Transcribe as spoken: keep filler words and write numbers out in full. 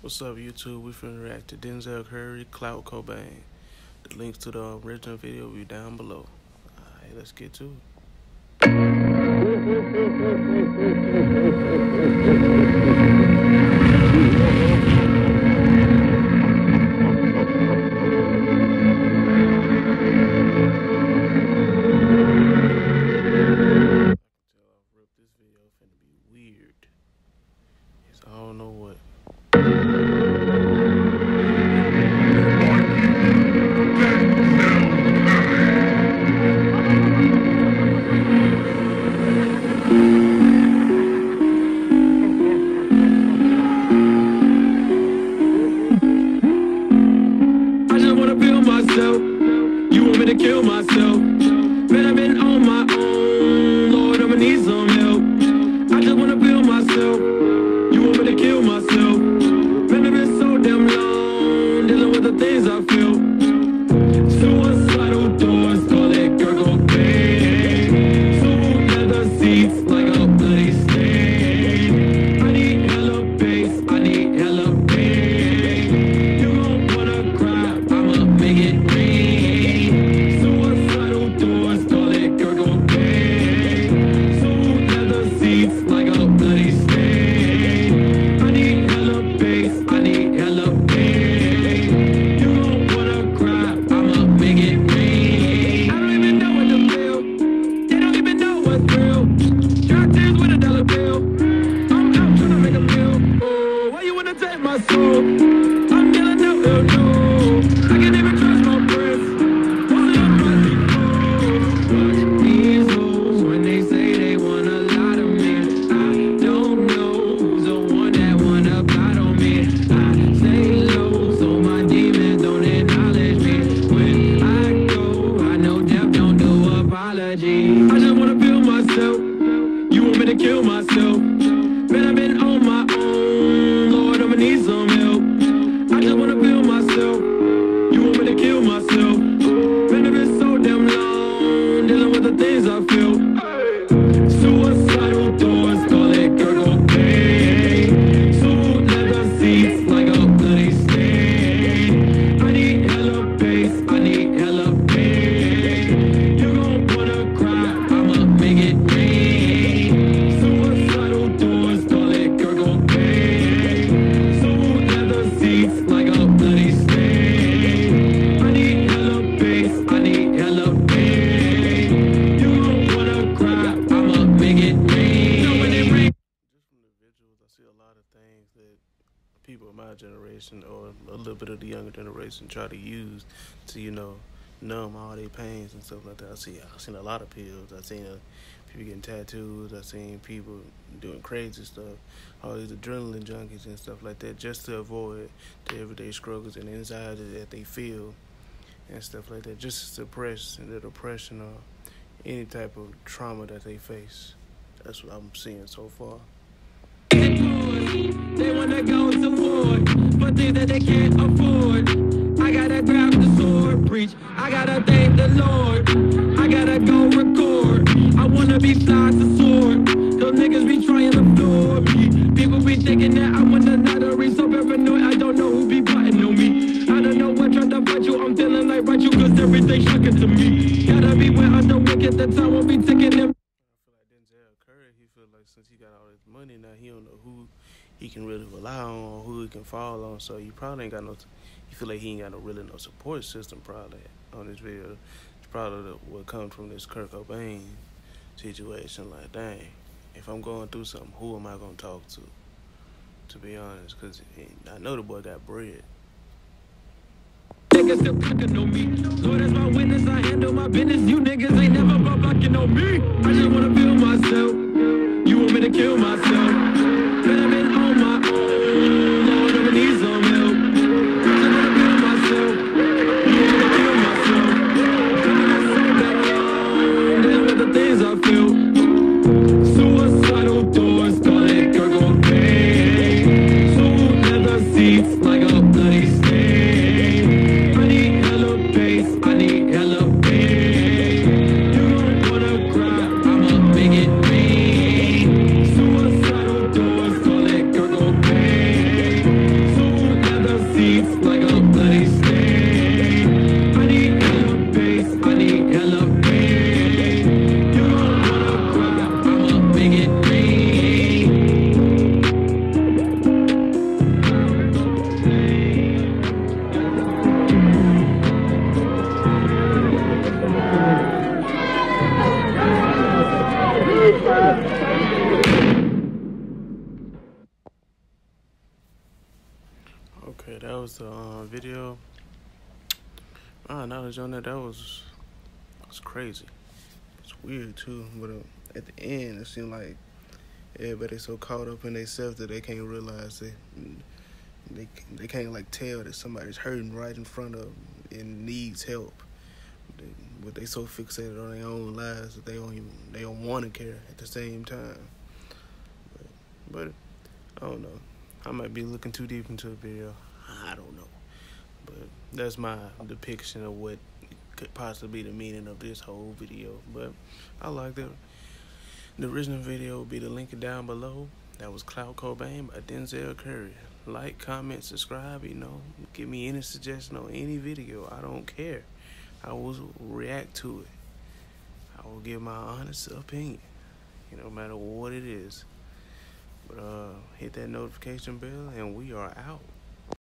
What's up, YouTube? We finna react to Denzel Curry, Clout Cobain. The links to the original video will be down below. Alright, let's get to it. This video finna be weird. Yes, I don't know what. I just wanna feel myself. You want me to kill myself? Man, I've been on my own. Lord, I'ma need some help. I just wanna feel myself. You want me to kill myself? Man, I've been so damn long dealing with the things I feel. Suicidal thoughts, call it Kurt Cobain. Two leather seats like a bloody stain. I need hella bass, I need hella pain. You don't wanna cry, I'ma make it rain. Suicidal thoughts, call it Kurt Cobain. Two leather seats like a bloody stain. I need hella bass, I need hella pain. You don't wanna cry, I'ma make it rain. I don't even know what to feel. They don't even know what's real. Drop tears with a dollar bill. I'm out trying to make a meal. Oh, why you wanna take my soul? I'm feeling no ill, no. I can't even trust my friends. Only on my default. Watch these hoes when they say they wanna lie to me. I don't know who's the one that wanna plot on me. I stay low so my demons don't acknowledge me. When I go, I know death don't do apology. I just wanna feel myself. You want me to kill myself? Man, I've been on my own. Lord, I'ma need some help. I just wanna feel myself. You want me to kill myself? Man, I've been so damn long dealing with the things I feel. Suicidal thoughts, call it Kurt Cobain. Two leather seats like a bloody stain. I need hella bass, I need hella pain. You gon' wanna cry, I'ma make it rain. Suicidal thoughts, call it Kurt Cobain. Two leather seats like a bloody stain. I need hella bass, I need hella pain. You gon' wanna cry, I'ma make it rain. So when it rains. Just from the visuals, I see a lot of things that people of my generation or a little bit of the younger generation try to use to, you know, numb all their pains and stuff like that. I see, I've seen a lot of pills. I've seen uh, people getting tattoos. I've seen people doing crazy stuff, all these adrenaline junkies and stuff like that, just to avoid the everyday struggles and anxiety that they feel and stuff like that, just to suppress the depression or any type of trauma that they face. That's what I'm seeing so far. They wanna go to war for things that they can't afford. I gotta grab the sword, preach. I gotta thank the Lord. I gotta go record. I wanna be fly to soar. Those niggas be trying to floor me. People be thinking that I want another reach. So paranoid, I don't know who be butting on me. I don't know what tried to fight you. I'm feeling like right you, cause everything's shocking to me. Gotta be where under wicked, the time won't be ticking them. I feel like Denzel Curry, he feel like since he got all this money now, he don't know who he can really rely on or who he can fall on. So you probably ain't got no, he feel like he ain't got no really no support system probably on this video. It's probably the, what comes from this Kurt Cobain situation. Like, dang, if I'm going through something, who am I gonna talk to? To be honest, because I know the boy got bread. Niggas still fucking on me. Lord, as my witness, I handle my business. You niggas ain't never been fucking on me. I just wanna feel myself. You want me to kill myself? Man, I've been on my own. Lord, I'ma need some help. I just wanna feel myself. You want me to kill myself? I've been so damn long dealing with the things I feel. Suicidal thoughts, call it Kurt Cobain. Two leather seats like a bloody stain. I need hella bass, I need hella pain. You don't wanna cry, I'ma make it rain. Suicidal Okay, that was the uh, video. Ah, knowledge on that, that was, was crazy. It's weird too, but uh, at the end, it seemed like everybody's so caught up in themselves that they can't realize they, they they can't like tell that somebody's hurting right in front of them and needs help. They, but they so fixated on their own lives that they don't even they don't want to care at the same time. But, but I don't know. I might be looking too deep into the video. I don't know. But that's my depiction of what could possibly be the meaning of this whole video. But I like it. The original video will be the link down below. That was Clout Cobain by Denzel Curry. Like, comment, subscribe, you know. Give me any suggestion on any video. I don't care. I will react to it. I will give my honest opinion, you know, no matter what it is. But uh, hit that notification bell, and we are out.